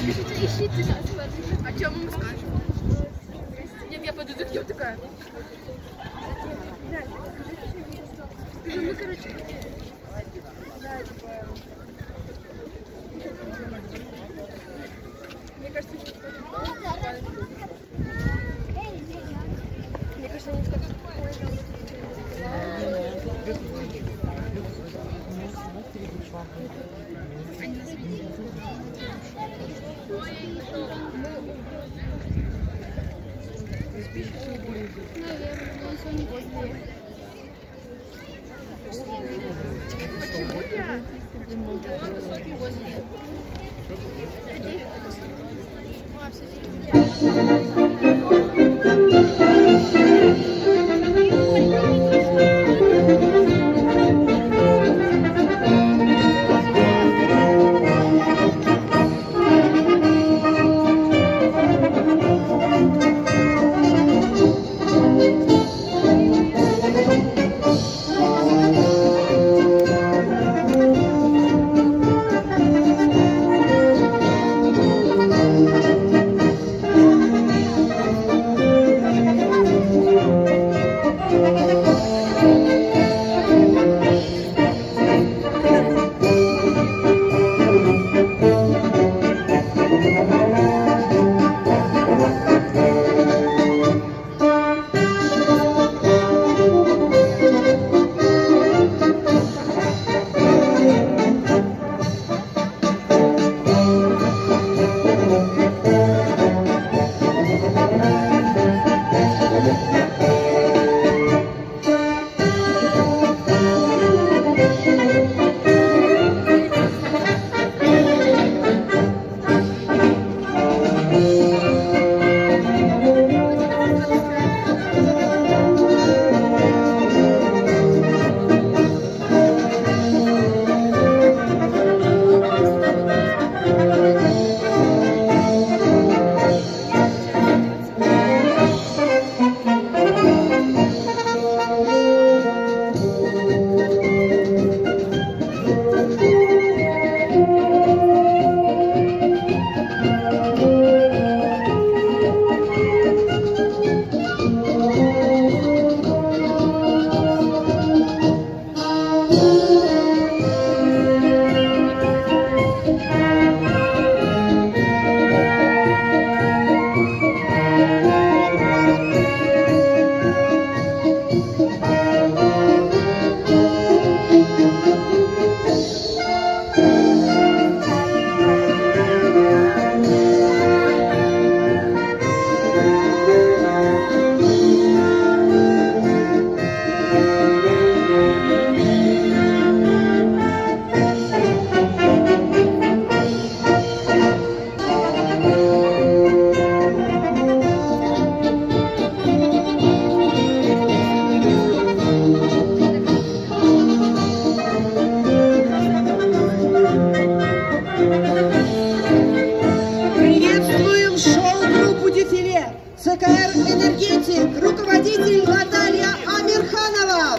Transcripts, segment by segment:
А что мы скажем? Нет, я подойду к нему такая. Ну, короче. Мне кажется, что мне кажется, они скажут. Наверное, сегодня позднее. Почему я? Высокий позднее. «Энергетик», руководитель Наталья Амирханова.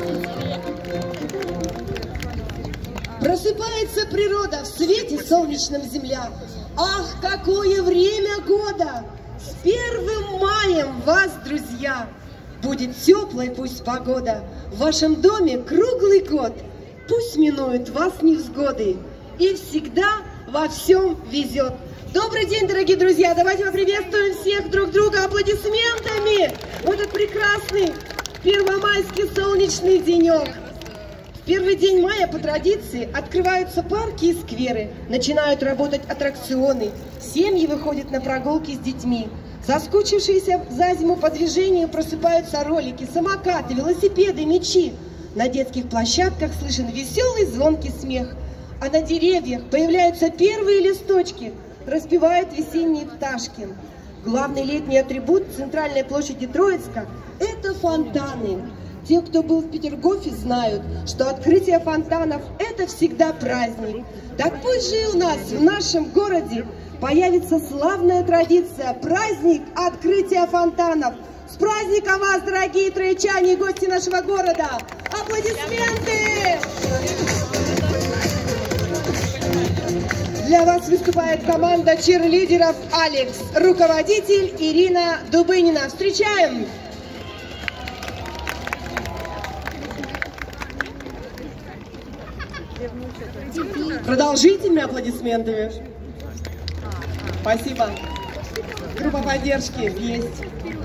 Просыпается природа, в свете солнечном земля. Ах, какое время года! С 1 маем вас, друзья! Будет теплой пусть погода, в вашем доме круглый год. Пусть минуют вас невзгоды, и всегда во всем везет. Добрый день, дорогие друзья! Давайте поприветствуем всех друг друга аплодисментами в этот прекрасный первомайский солнечный денек. В первый день мая по традиции открываются парки и скверы, начинают работать аттракционы, семьи выходят на прогулки с детьми. Соскучившиеся за зиму по движению просыпаются ролики, самокаты, велосипеды, мячи. На детских площадках слышен веселый звонкий смех, а на деревьях появляются первые листочки, распевают весенние пташки. Главный летний атрибут центральной площади Троицка – это фонтаны. Те, кто был в Петергофе, знают, что открытие фонтанов – это всегда праздник. Так пусть же и у нас, в нашем городе, появится славная традиция – праздник открытия фонтанов. С праздником вас, дорогие троичане и гости нашего города! Аплодисменты! Для вас выступает команда чирлидеров «Алекс», руководитель Ирина Дубынина. Встречаем! Продолжительными аплодисментами. Спасибо. Группа поддержки есть.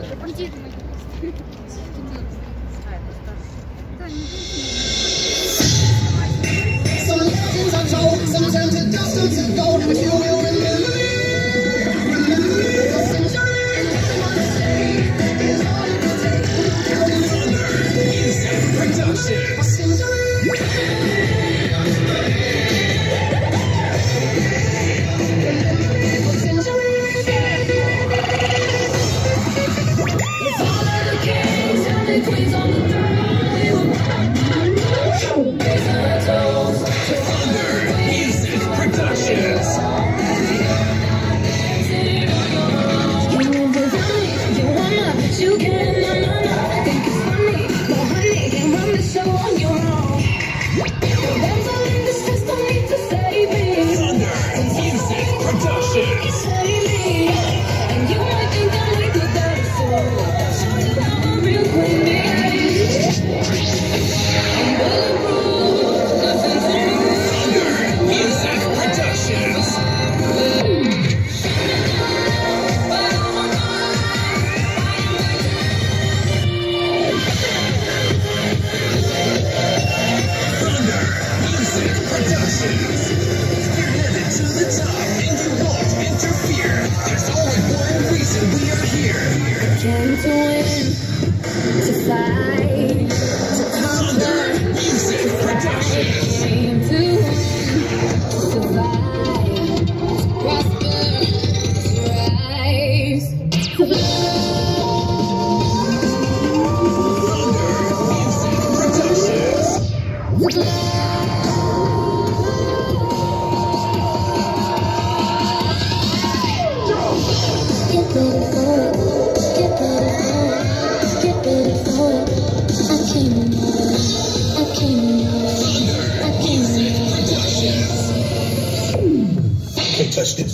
Can't touch this.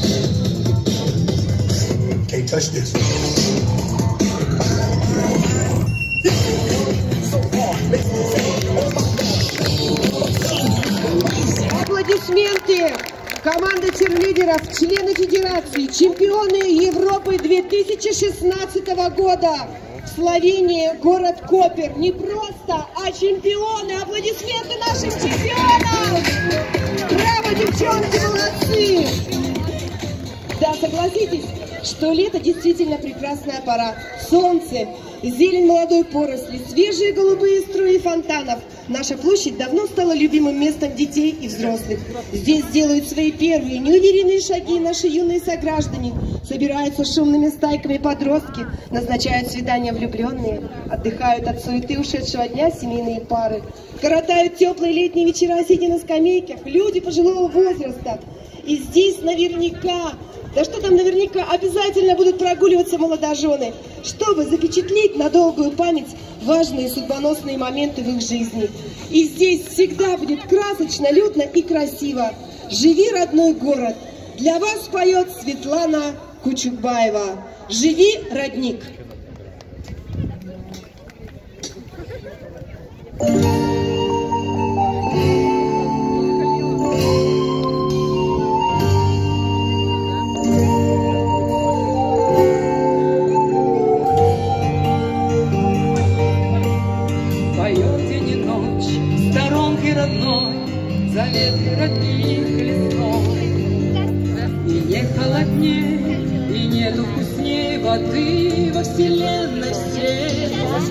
Can't touch this. Аплодисменты! Команда чирлидеров, члены федерации, чемпионы Европы 2016 года. В Словении, город Копер. Не просто, а чемпионы. Аплодисменты нашим чемпионам! Браво, девчонки, молодцы! Да, согласитесь, что лето действительно прекрасная пора. Солнце, зелень молодой поросли, свежие голубые струи фонтанов. Наша площадь давно стала любимым местом детей и взрослых. Здесь делают свои первые неуверенные шаги наши юные сограждане. Собираются шумными стайками подростки, назначают свидания влюбленные, отдыхают от суеты ушедшего дня семейные пары. Коротают теплые летние вечера, сидя на скамейках, люди пожилого возраста. И здесь наверняка, да что там наверняка, обязательно будут прогуливаться молодожены, чтобы запечатлеть на долгую память важные судьбоносные моменты в их жизни. И здесь всегда будет красочно, людно и красиво. Живи, родной город! Для вас поет Светлана Кучукбаева. Живи, родник! Заветы родных лесов. И не холоднее, и нету вкуснее воды во вселенной всей.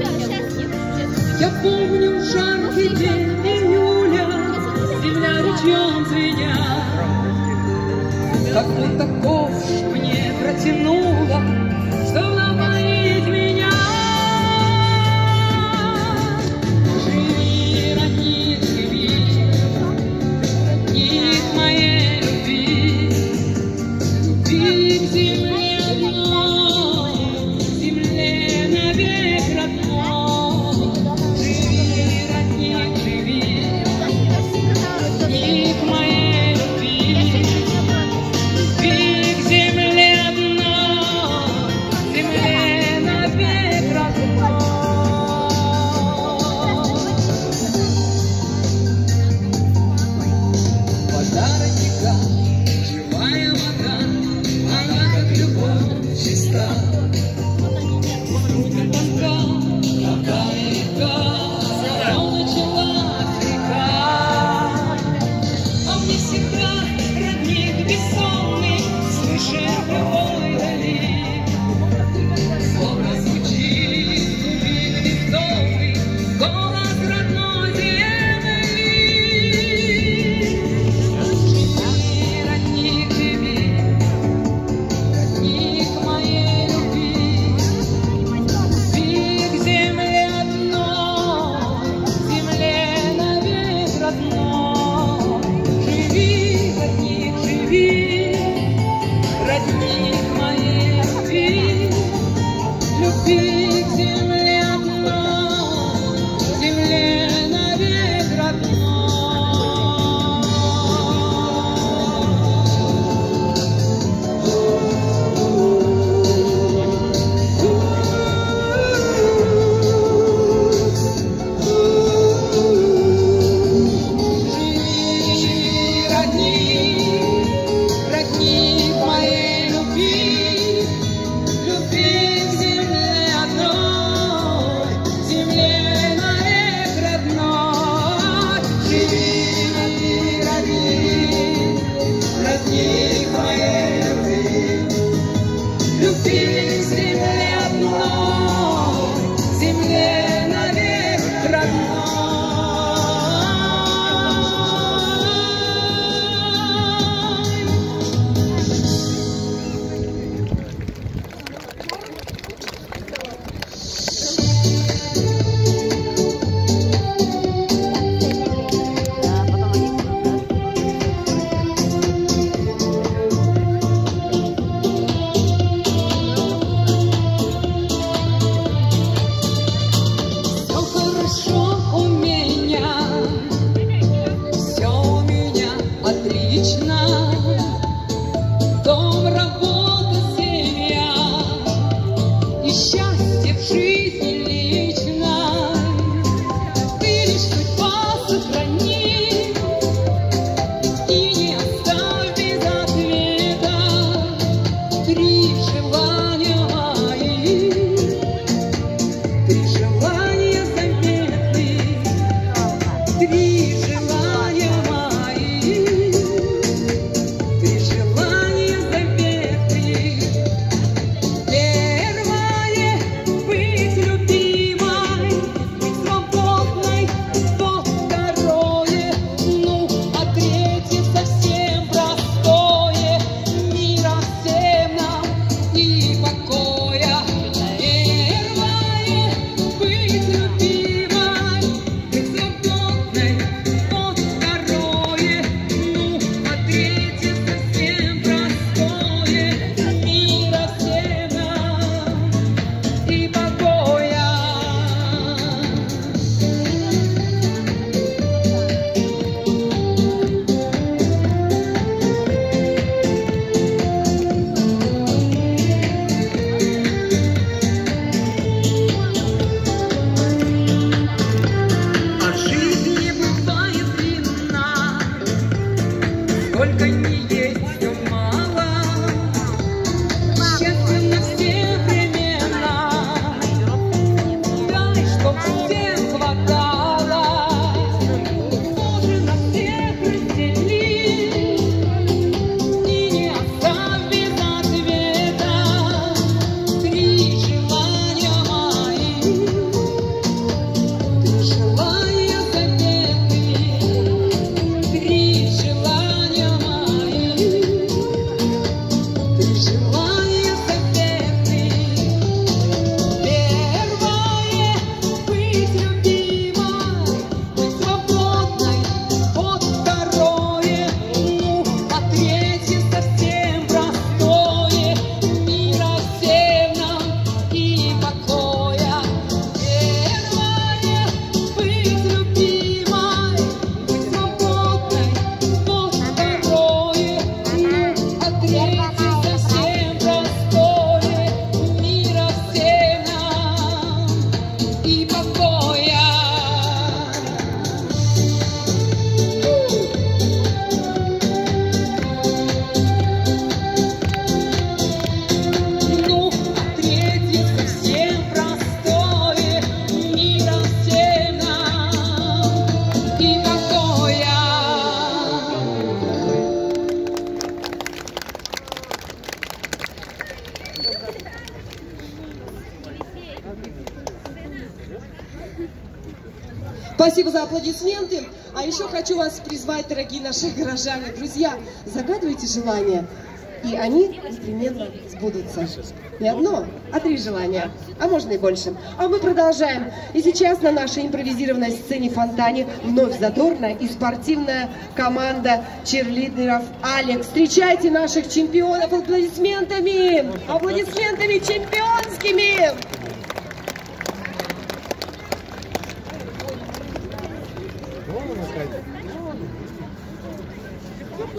Я помню жаркий день июля, земля ручьем звеня, как будто ковш мне протянула, чтобы напоить меня. Живи, родник, живи, родник моей любви, любви к земле одной, земле навек родной. Живи, родник, живи, родник моей любви. любви к земле одной, земле навек родной. Спасибо за аплодисменты. А еще хочу вас призвать, дорогие наши горожане. Друзья, загадывайте желания, и они непременно сбудутся. Не одно, а 3 желания, а можно и больше. А мы продолжаем. И сейчас на нашей импровизированной сцене фонтане вновь задорная и спортивная команда чирлидеров «Алекс». Встречайте наших чемпионов аплодисментами! Аплодисментами чемпионскими!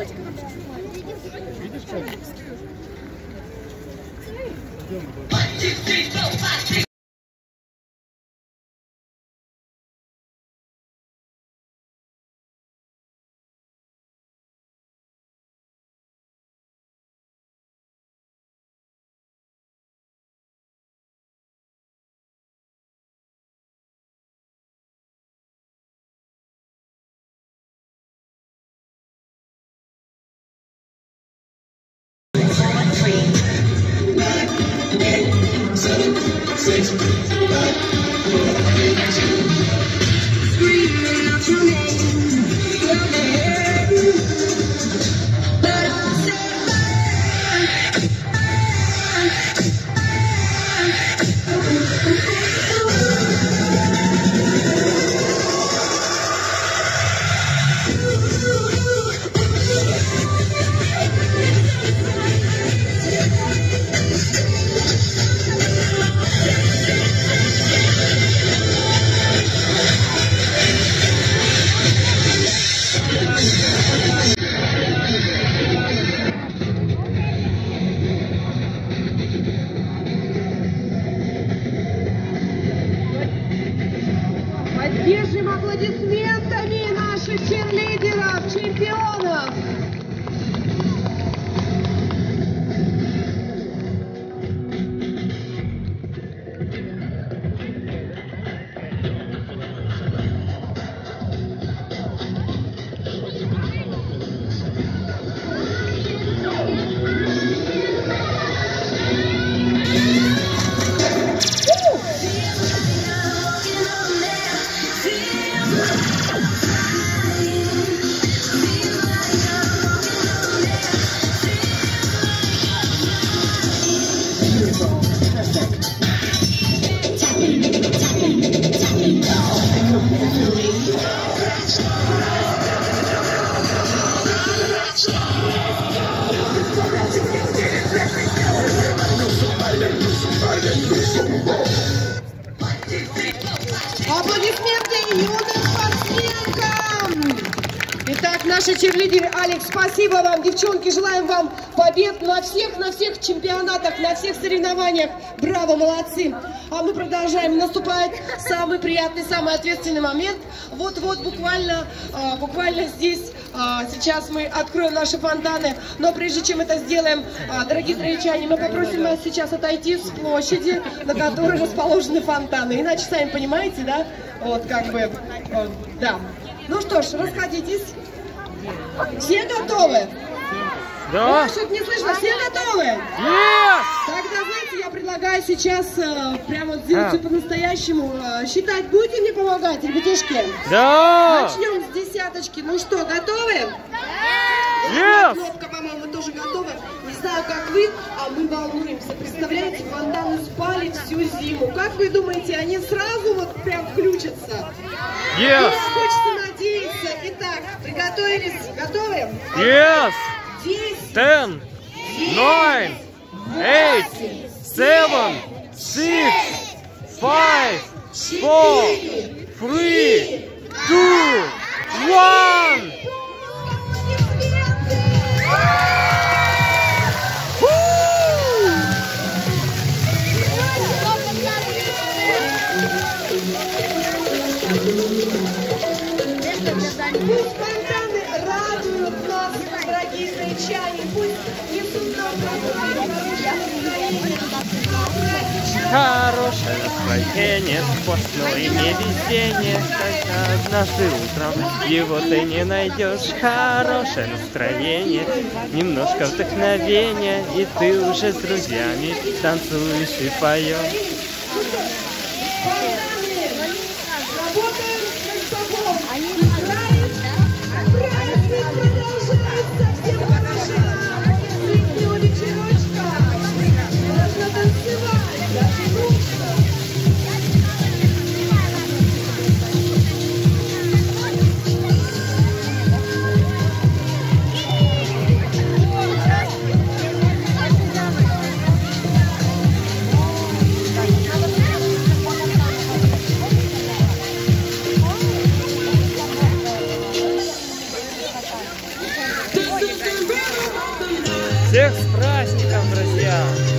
Поддержим аплодисментами наших черлидеров, чемпионов! Аплодисменты юным спортсменкам! Итак, наши черлидеры, Алекс, спасибо вам, девчонки, желаем вам побед на всех чемпионатах, на всех соревнованиях. Браво, молодцы! А мы продолжаем. Наступает самый приятный, самый ответственный момент. Вот-вот, буквально здесь сейчас мы откроем наши фонтаны. Но прежде чем это сделаем, дорогие троечане, мы попросим вас сейчас отойти с площади, на которой расположены фонтаны. Иначе, сами понимаете, да? Вот как бы, да. Ну что ж, расходитесь. Все готовы? Да. Что-то не слышно, все готовы? Yes! Тогда, знаете, я предлагаю сейчас прямо сделать все по-настоящему. Считать будете мне помогать, ребятишки? Да! Начнем с десяточки. Ну что, готовы? Yes! Кнопка, по-моему, тоже готова. Не знаю, как вы, а мы волнуемся. Представляете, фонтаны спали всю зиму. Как вы думаете, они сразу вот прям включатся? Yes! Мне хочется надеяться. Итак, приготовились? Готовы? Yes! 10, 10, 9, 8, 7, 6, 5, 4, 3, 2, 1. Пусть фонтаны радуют нас, дорогие зрители, пусть несут нам Хорошее настроение, сплошное невезение, хотя однажды утром его ты не найдешь. Хорошее настроение, немножко вдохновения, и ты уже с друзьями танцуешь и поешь. Всех с праздником, друзья!